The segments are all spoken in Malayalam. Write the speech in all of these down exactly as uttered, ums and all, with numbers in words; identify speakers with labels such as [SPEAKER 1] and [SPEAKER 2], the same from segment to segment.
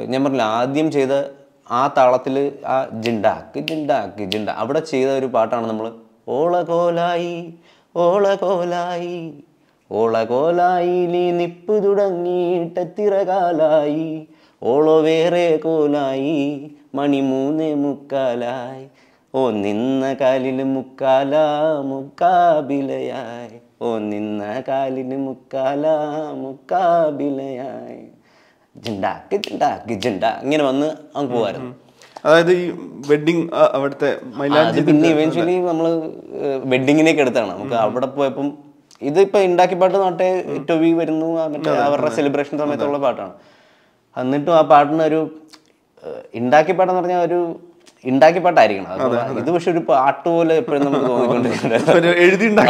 [SPEAKER 1] ഞാൻ പറഞ്ഞില്ല ആദ്യം ചെയ്ത ആ താളത്തിൽ ആ ജിണ്ടാക്ക് ജിണ്ടാക്ക് ജിണ്ട അവിടെ ചെയ്ത ഒരു പാട്ടാണ് നമ്മൾ ഓള കോലായി ഓള കോലായി ഓള കോലായി നീ നിപ്പ് തുടങ്ങിയിട്ടെത്തിറ കാലായി ഓളോ വേറെ കോലായി മണി മൂന്നേ മുക്കാലായി ഓ നിന്ന കാലിൽ മുക്കാല മുക്കാബിലയായി ഓ നിന്ന കാലിന് മുക്കാല മുക്കാബിലയായി ജിണ്ടാക്ക് ജിണ്ടാക്ക് ജിണ്ട ഇങ്ങനെ വന്ന് അങ്ങ് പോവായിരുന്നു.
[SPEAKER 2] അതായത് ഈ വെഡിങ് അവിടുത്തെ
[SPEAKER 1] പിന്നെ ഇവൻച്വലി നമ്മള് വെഡിങ്ങിനേക്ക് എടുത്താണ്. നമുക്ക് അവിടെ പോയപ്പം ഇതിപ്പോ ഉണ്ടാക്കി പാട്ട് നാട്ടെ ടൊവി വരുന്നു മറ്റേ അവരുടെ സെലിബ്രേഷൻ സമയത്തുള്ള പാട്ടാണ്. എന്നിട്ടും ആ പാട്ടിന് ഒരു ഉണ്ടാക്കി പാട്ടെന്ന് പറഞ്ഞാൽ ഒരു ഉണ്ടാക്കി പാട്ടായിരിക്കണം. ഇത് പക്ഷെ ഒരു പാട്ട് പോലെ എപ്പോഴും നമുക്ക് തോന്നിക്കൊണ്ടിരിക്കുന്നത്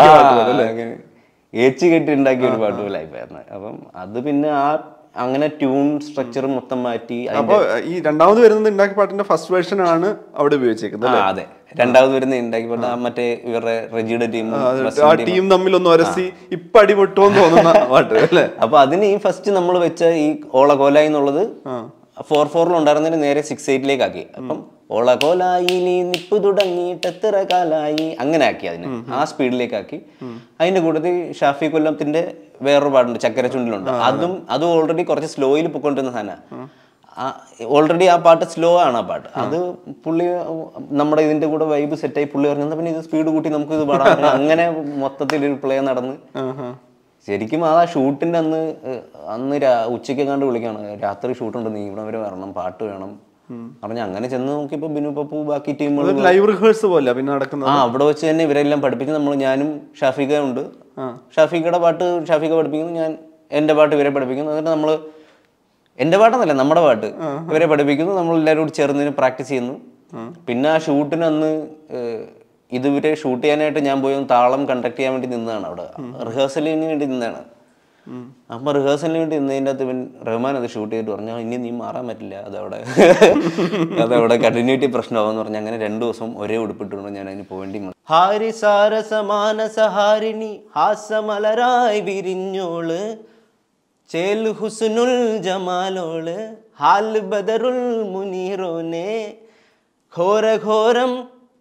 [SPEAKER 1] ഏച്ചു കെട്ടി ഉണ്ടാക്കിയ ഒരു പാട്ട് പോലെ ആയിപ്പോയിരുന്നു. അപ്പം അത് പിന്നെ ആ അങ്ങനെ ട്യൂൺ സ്ട്രക്ചർ മൊത്തം മാറ്റി.
[SPEAKER 2] അപ്പൊ ഈ രണ്ടാമത് വരുന്നത് ഉണ്ടാക്കി പാട്ടിന്റെ ഫസ്റ്റ് വേർഷൻ ആണ് അവിടെ ഉപയോഗിച്ചേക്കുന്നത്.
[SPEAKER 1] അതെ, രണ്ടാമത് വരുന്ന ഉണ്ടാക്കി പാട്ട് മറ്റേ ഇവരുടെ റെജിയുടെ ടീം
[SPEAKER 2] ആ ടീം തമ്മിലൊന്ന് ഒരസി ഇപ്പൊ അടിപൊട്ടുമെന്ന് തോന്നുന്ന പാട്ട് അല്ലേ.
[SPEAKER 1] അപ്പൊ അതിന് ഈ ഫസ്റ്റ് നമ്മൾ വെച്ച ഈ ഓള കോലായി എന്നുള്ളത് ഫോർ ഫോറിൽ ഉണ്ടായിരുന്നതിന് നേരെ സിക്സ് എയ്റ്റിലേക്ക് ആക്കി. അപ്പം ഓള കോലായി നിപ്പ് തുടങ്ങിയിട്ട് എത്ര കാലായി അങ്ങനെ ആക്കി, അതിന് ആ സ്പീഡിലേക്ക് ആക്കി. അതിന്റെ കൂട്ടത്തിൽ ഷാഫി കൊല്ലത്തിന്റെ വേറൊരു പാട്ടുണ്ട് ചക്കര ചുണ്ടിലുണ്ട്. അതും അതും ഓൾറെഡി കുറച്ച് സ്ലോയിൽ പൊക്കൊണ്ടിരുന്ന സാധനം. ഓൾറെഡി ആ പാട്ട് സ്ലോ ആണ്. ആ പാട്ട് അത് പുള്ളി നമ്മുടെ ഇതിന്റെ കൂടെ വൈബ് സെറ്റായി പുള്ളി പറഞ്ഞാൽ പിന്നെ ഇത് സ്പീഡ് കൂട്ടി നമുക്ക് ഇത് പാടാൻ അങ്ങനെ മൊത്തത്തിൽ ഒരു പ്ലേ നടന്ന് ശരിക്കും ആ ഷൂട്ടിന്റെ അന്ന് അന്ന് ഉച്ചയ്ക്ക് കണ്ട് വിളിക്കാണ്, രാത്രി ഷൂട്ടുണ്ട്, നീ ഇവിടെ വരെ വരണം, പാട്ട് വേണം പറഞ്ഞ അങ്ങനെ ചെന്ന് നോക്കിയപ്പോ ബിനു പപ്പു ബാക്കി ടീമുകൾ
[SPEAKER 2] ലൈവ് റിഹേഴ്സൽ പോലെ പിന്നെ നടക്കുന്നത്.
[SPEAKER 1] ആ അവിടെ വെച്ച് തന്നെ ഇവരെല്ലാം പഠിപ്പിച്ച് നമ്മൾ ഞാനും ഷാഫിക ഉണ്ട്. ഷാഫിക്കയുടെ പാട്ട് ഷാഫിക പഠിപ്പിക്കുന്നു, ഞാൻ എൻ്റെ പാട്ട് ഇവരെ പഠിപ്പിക്കുന്നു. എന്നിട്ട് നമ്മൾ എൻ്റെ പാട്ടെന്നല്ല നമ്മുടെ പാട്ട് ഇവരെ പഠിപ്പിക്കുന്നു. നമ്മൾ എല്ലാവരും കൂടി ചേർന്ന് പ്രാക്ടീസ് ചെയ്യുന്നു. പിന്നെ ആ ഷൂട്ടിന് അന്ന് ഇതുവരെ ഷൂട്ട് ചെയ്യാനായിട്ട് ഞാൻ പോയി താളം കണ്ടക്ട് ചെയ്യാൻ വേണ്ടി നിന്നതാണ്. അവിടെ റിഹേഴ്സലിന് വേണ്ടി നിന്നതാണ്. അപ്പൊ റിഹേഴ്സലിന് വേണ്ടി നിന്നതിൻ്റെ അകത്ത് ഇവൻ റഹ്മാൻ അത് ഷൂട്ട് ചെയ്തിട്ട് പറഞ്ഞാൽ ഇനി നീ മാറാൻ പറ്റില്ല, അതവിടെ അതവിടെ കണ്ടിന്യൂറ്റി പ്രശ്നമാവെന്ന് പറഞ്ഞാൽ അങ്ങനെ രണ്ടു ദിവസം ഒരേ ഉടുപ്പിട്ടുകൊണ്ട് ഞാൻ അതിന് പോവേണ്ടി വന്നു. ഹാരിസാര സമാന സഹാരിണി ഹാസമലരായി വിരിഞ്ഞോള് ചേൽ ഹുസ്നുൽ ജമാലോള് ഹാൽ ബദറുൽ മുനീറോനെ ഘോര ഘോരം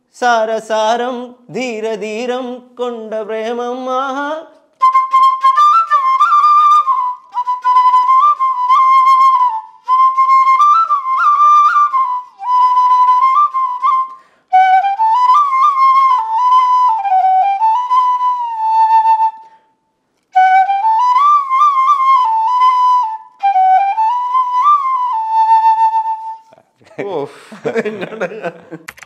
[SPEAKER 1] സാരസാരം ധീരധീരം കൊണ്ട പ്രേമം ആഹാ
[SPEAKER 2] ഓ